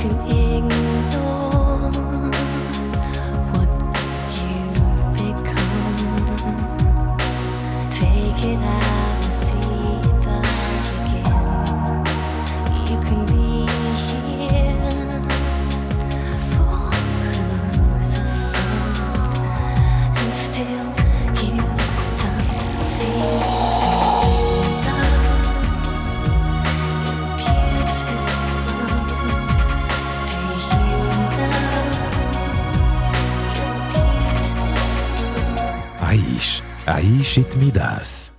can ignore what you've become. Take it out and see it again. You can be here for who's a friend, and still you don't feel to love. You're beautiful. Do you know you're beautiful? عيش عيشة ميداس.